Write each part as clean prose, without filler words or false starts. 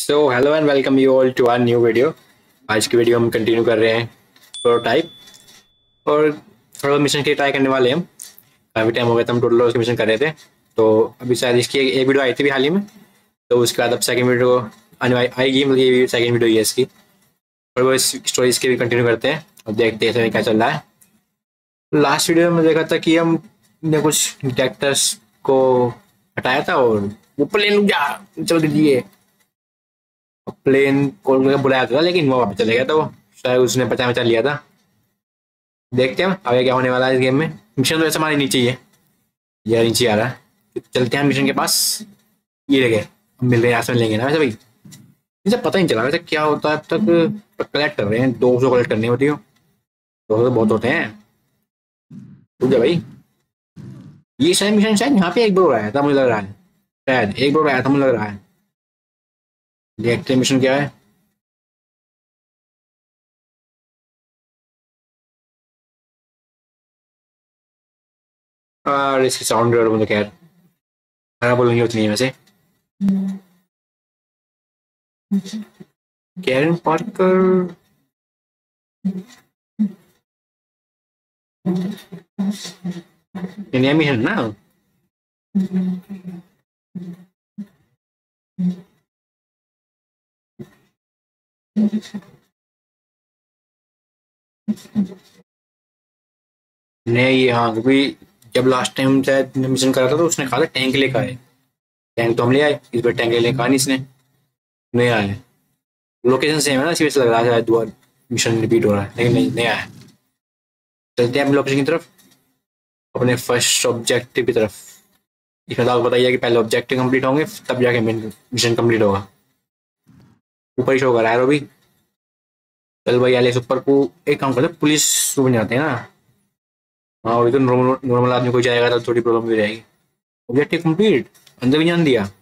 So hello and welcome you all to our new video. आज की video हम continue कर रहे हैं प्रोटोटाइप और थोड़ा मिशन के ट्राई करने वाले हैं हम। काफ़ी टाइम हो गया था, हम टोटल उसके मिशन कर रहे थे। तो अभी शायद इसकी एक वीडियो आई थी भी हाल ही में, तो उसके बाद अब सेकंड वीडियो आएगी। मतलब ये सेकंड वीडियो है इसकी, और वो इस स्टोरीज के भी कंटिन्यू करते हैं और देखते हैं क्या चल रहा है। लास्ट वीडियो में देखा था कि हमने कुछ डिटेक्टर्स को हटाया था और वो प्लेन रुक जा चल दीजिए, प्लेन को बुलाया था लेकिन वो वापस चले गया था। वो शायद उसने बचा लिया था। देखते हैं आगे क्या होने वाला है इस गेम में। मिशन तो ऐसा हमारे नीचे ही है, ये नीचे आ रहा है। चलते हैं मिशन के पास। ये लगे हम मिल रहे हैं, यहाँ लेंगे ना वैसे भाई। मुझे पता नहीं चला वैसे क्या होता है अब तक। कलेक्ट कर रहे हैं, 200 कलेक्ट करनी होती हो। 200 तो बहुत होते हैं। रुक जा भाई, ये शायद मिशन शायद यहाँ पे एक बार आया था मुझे लग रहा है। शायद एक बार आया था मुझे लग रहा है। देखते हैं मिशन क्या है। और इसकी साउंड मुझे खैर खराब बोलेंगे उतनी है वैसे। कैरन पार्कर इंडिया में है ना। नहीं, हाँ क्योंकि जब लास्ट टाइम शायद मिशन करा था तो उसने कहा था टैंक लेकर आए। टैंक तो हम ले आए, इस बार टैंक लेकर कहा नहीं इसने, नहीं आया। लोकेशन सेम है ना, इसी वजह से लग रहा है शायद दोबारा मिशन रिपीट हो रहा है, लेकिन नहीं आया। चलते हैं अपने लोकेशन की तरफ, अपने फर्स्ट ऑब्जेक्टिव की तरफ। इसमें तो आपको बताइए कि पहले ऑब्जेक्टिव कंप्लीट होंगे तब जाके मिशन कंप्लीट होगा। ऊपर ही शो कर रहा है अभी। चल भाई एलिस ऊपर को एक काम करते, पुलिस बन जाते हैं ना। हाँ वही तो, नॉर्मल आदमी कोई जाएगा तो थोड़ी प्रॉब्लम भी रहेगी। ऑब्जेक्टिव कंप्लीट, अंदर भी जान दिया।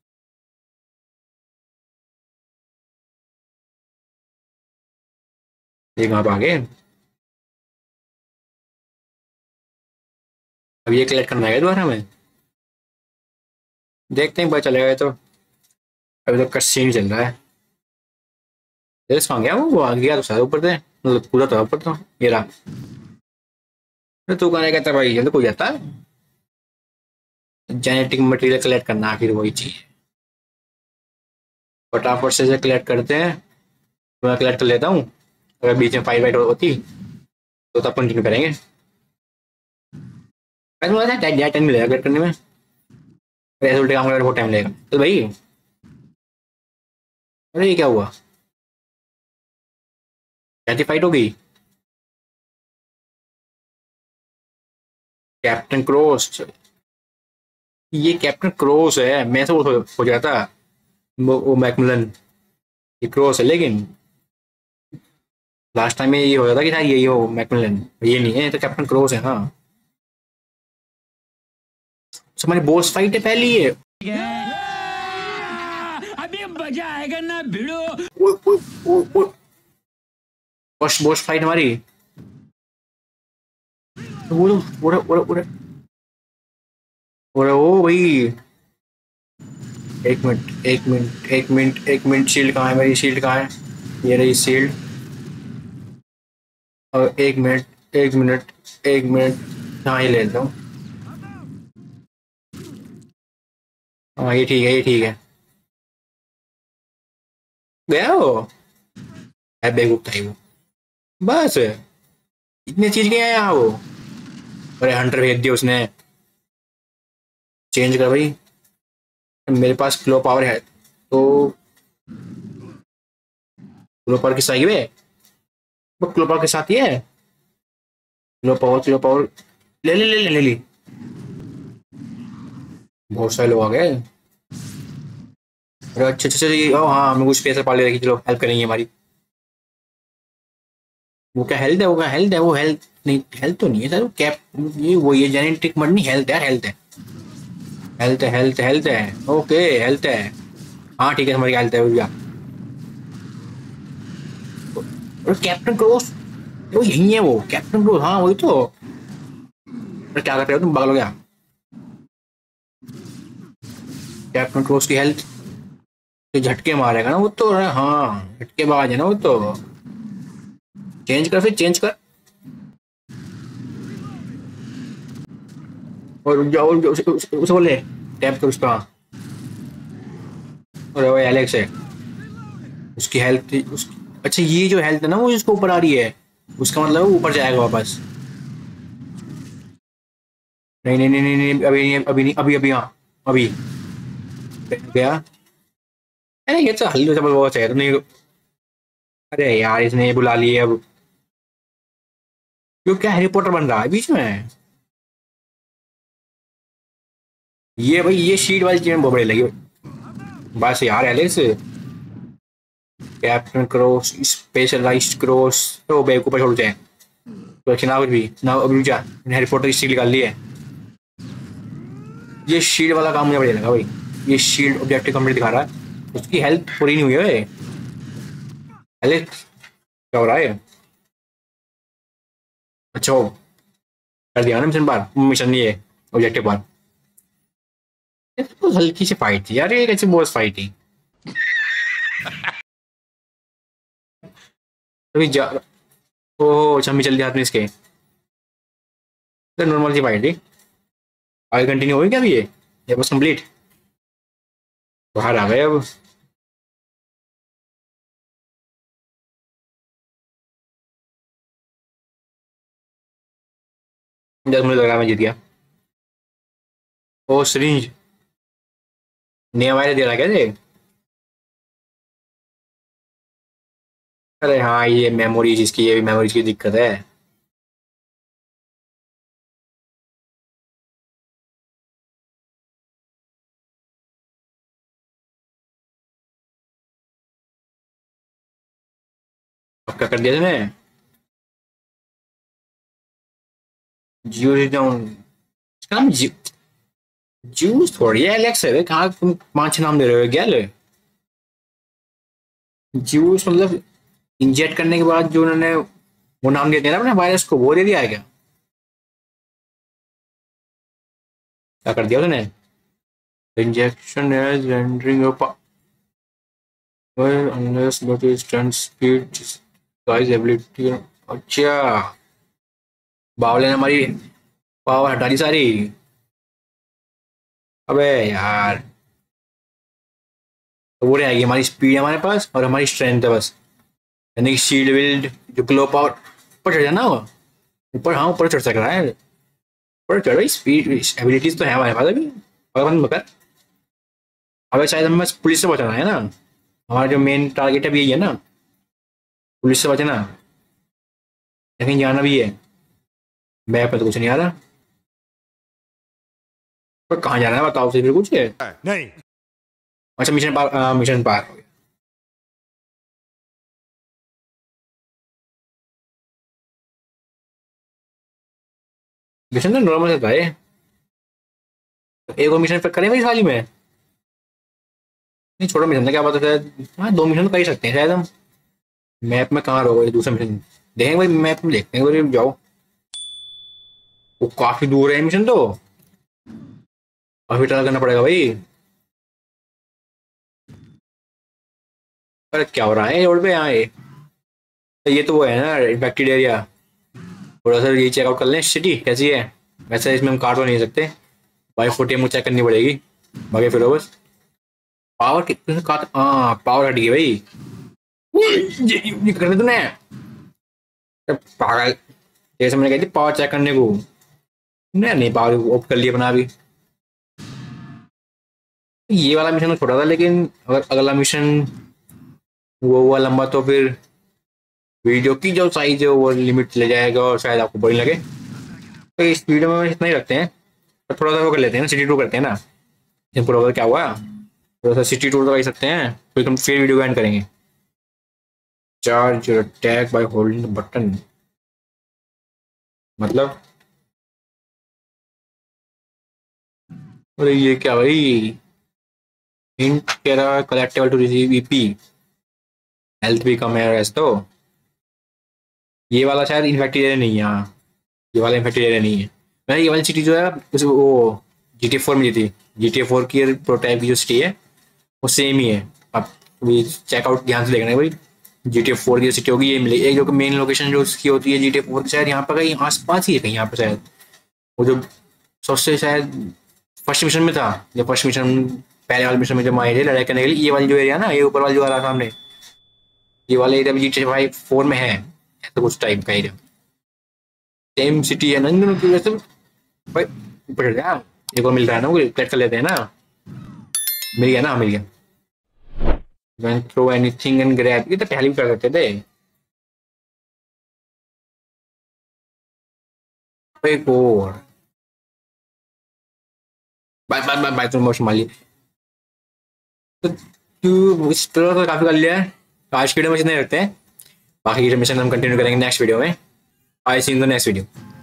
ये कहाँ पे आ गए। अब ये कलेक्ट करना है दोबारा हमें, देखते हैं पता चलेगा। ये तो अभी तो कट सीन चल रहा है। एलिस कहाँ गया, वो आ गया तो सारे ऊपर थे, मतलब पूरा तो ऊपर था। ये रहा। अरे तू कहाँ कहता भाई, ये तो कोई जाता है। जेनेटिक मटेरियल कलेक्ट करना है, फिर वही चीज फटाफट से कलेक्ट करते हैं। तो मैं कलेक्ट कर लेता हूँ, अगर बीच में फाइट वाइट होती तो तब कंटिन्यू करेंगे। ऐसा लगा था टाइम मिलेगा कलेक्ट करने में, ऐसे उल्टे काम करने में बहुत टाइम लगेगा। तो भाई, अरे ये क्या हुआ, कैसी फाइट हो गई। कैप्टन क्रोस, ये कैप्टन क्रोस है। मैं तो हो जाता वो मैकमिलन, ये क्रोस है। लेकिन लास्ट टाइम में ये हो जाता कि शायद यही हो मैकमिलन, ये नहीं है, तो कैप्टन क्रोस है। हाँ हमारी बॉस फाइट है पहली है। अभी मजा आएगा ना भिड़ो। बॉस बॉस फाइट हमारी। ओ भाई, एक मिनट एक मिनट एक मिनट एक मिनट, शील्ड कहाँ है मेरी, शील्ड कहाँ है। ये रही शील्ड। और एक मिनट एक मिनट एक मिनट, हाँ ये ले लेता हूँ। हाँ ये ठीक है, ये ठीक है। गया वो है बेवकूफ था वो। बस इतनी चीज क्या है यहाँ वो। अरे हंटर भेज दिया उसने। चेंज कर भाई, मेरे पास क्लो पावर है तो। क्लो पावर किस आई वे, वो क्लो पावर के साथ ही है। क्लो पावर क्लो पावर, ले ली। बहुत सारे लोग आ गए। अरे अच्छे अच्छे से, ओ हाँ हमें कुछ पैसे पाले रखी, चलो हेल्प करेंगे हमारी। वो क्या हेल्थ है, वो क्या हेल्थ है, वो हेल्थ नहीं, हेल्थ तो नहीं है सर वो कैप, ये वो ये जेनेटिक मत नहीं, हेल्थ है, हेल्थ है, हेल्थ है, हेल्थ हेल्थ है। ओके हेल्थ है, हाँ ठीक है हमारी हेल्थ है भैया। और कैप्टन क्रोस, वो यही है वो कैप्टन क्रोस, हाँ वही तो। अरे क्या कर रहे हो तुम, पागल हो गया। कैप्टन क्रोस की हेल्थ, तो झटके मारेगा ना वो तो, हाँ झटके बाज है ना वो तो। चेंज कर, फिर चेंज कर। और जाओ उसे बोले टैप कर उसका। और वो एलेक्स है, उसकी हेल्थ उसकी, अच्छा ये जो हेल्थ है ना वो इसको ऊपर आ रही है, उसका मतलब वो ऊपर जाएगा वापस। नहीं नहीं नहीं नहीं नहीं, अभी नहीं, अभी नहीं, अभी अभी, हाँ अभी गया। अरे ये तो हल्लू से बहुत चाहिए तो नहीं। अरे यार इसने ये बुला लिए अब, क्यों क्या हैरी पॉटर बन रहा है बीच में। ये भाई ये शीट वाली चीज में बहुत बड़ी लगी। बस यार Alex, captain cross specialised cross, तो बेवकूफ छोड़ जाए तो ना कुछ भी ना। अभी जा, हैरी पॉटर की शीट निकाल ली है। ये शील्ड वाला काम मुझे बढ़िया लगा भाई। ये शील्ड ऑब्जेक्टिव कंप्लीट दिखा रहा है, उसकी हेल्थ पूरी नहीं हुई है। एलेक्स क्या हो रहा है। अच्छा हो, कर दिया ना मिशन पार, मिशन नहीं है ऑब्जेक्टिव पार। ये तो हल्की सी फाइट थी यार, ये कैसी बॉस फाइट थी। अभी जा, ओह अच्छा चल दिया आपने इसके, नॉर्मल सी फाइट थी। आगे कंटिन्यू होगी क्या अभी ये बस कंप्लीट। बाहर आ गए अब। 10 मिनट लगा, मैं जीत गया। ओ सरिंज, नया वायरस दे रहा क्या थे। अरे हाँ ये मेमोरीज इसकी, ये भी मेमोरीज की दिक्कत है। अब क्या कर दिया तूने। जियो डाउन, इसका नाम जूस थोड़ी है एलेक्स है, कहाँ तुम 5 नाम दे रहे हो क्या। जूस मतलब इंजेक्ट करने के बाद जो उन्होंने वो नाम दिया था ना अपने वायरस को, वो दे दिया है क्या। क्या कर दिया उसने। Injection is rendering your power unless but is turn speed guys ability। अच्छा बावले ने हमारी पावर हटा दी सारी। अबे यार, तो वो रहेगी हमारी स्पीड हमारे पास और हमारी स्ट्रेंथ है बस। यानी कि शील्ड विल्ड जो ग्लो पावर ऊपर चढ़ जाना वो, ऊपर हाँ ऊपर चढ़ सक रहा है। ऊपर चढ़ भाई, स्पीड एबिलिटीज तो है हमारे पास अभी। बंद मकर, अबे शायद हमें बस पुलिस से बचाना है ना, हमारा जो मेन टारगेट है भी यही है ना, पुलिस से बचना। लेकिन जाना भी है, मैप पे तो कुछ नहीं आ रहा। पर कहाँ जाना है बताओ फिर कुछ है। नहीं। अच्छा मिशन पार, मिशन पार हो गया। मिशन तो नॉर्मल से था ये, एक और मिशन पे करें भाई हाल ही में। नहीं छोटा मिशन था, क्या पता शायद हाँ 2 मिशन तो कर ही सकते हैं शायद हम। मैप में कहाँ रहोगे दूसरा मिशन, देखेंगे भाई मैप में देखते हैं भाई जाओ। वो काफी दूर है मिशन तो, काफी ट्राई करना पड़ेगा भाई। अरे क्या हो रहा है रोड पे यहाँ ये तो वो है ना इन्फेक्टेड एरिया। थोड़ा सा ये चेकआउट कर लें सिटी कैसी है। वैसे इसमें हम काट तो नहीं सकते, भाई फुटेज मुझे चेक करनी पड़ेगी। भागे फिर बस। पावर कितने का, हाँ पावर हट गई भाई। ये करने तूने पागल, जैसे मैंने कही थी पावर चेक करने को, नहीं नहीं पावर ऑफ कर लिया अपना अभी। ये वाला मिशन तो छोटा था, लेकिन अगर अगला मिशन वो हुआ लंबा तो फिर वीडियो की जो साइज है वो लिमिट चले जाएगा और शायद आपको बोरिंग लगे। तो इस वीडियो में इतना ही रखते हैं, और थोड़ा सा वो कर लेते हैं ना, सिटी टूर करते हैं ना। पूरा क्या हुआ, थोड़ा सा सिटी टूर तो कर सकते हैं, फिर हम फिर वीडियो एंड करेंगे। Charge attack by holding button, मतलब अरे ये क्या भाई। हिंट कह रहा है collectable to receive EP, health भी कम है वैसे तो। ये वाला शायद इन्फेक्टेड एरिया नहीं है, हाँ ये वाला इन्फेक्टेड एरिया नहीं है। मैं ये वाली सिटी जो है उस वो GTA 4 में थी, GTA 4 की प्रोटोटाइप की जो सिटी है वो सेम ही है। आप भी चेकआउट ध्यान से देखना भाई। GTA 4 की सिटी होगी ये मिलेगी, एक जो मेन लोकेशन जो उसकी होती है GTA 4 की, शायद यहाँ पर कहीं आसपास ही है, कहीं यहाँ पर शायद। वो जो सबसे शायद फर्स्ट मिशन में था, जब फर्स्ट मिशन पहले वाले मिशन में जब आए थे लड़ाई करने के लिए, ये वाली जो एरिया ना, ये ऊपर वाली जो आ रहा सामने, ये वाला एरिया भी GTA 4 में है, ऐसा कुछ टाइप का एरिया। सेम सिटी है ना इन दोनों की वजह से भाई। ऊपर चढ़ गया, एक और मिल रहा है ना, वो कलेक्ट कर लेते हैं ना। मिल गया ना, मिल गया। Don't throw anything and grab, ये तो पहले भी कर सकते थे। एक और बाय बाय बाय बाय, तुम मोशन मार लिए। तो तू इस तरह तो काफी कर लिया है। तो आज की वीडियो में इतने रखते हैं, बाकी की मिशन हम कंटिन्यू करेंगे नेक्स्ट वीडियो में। I see in the next video.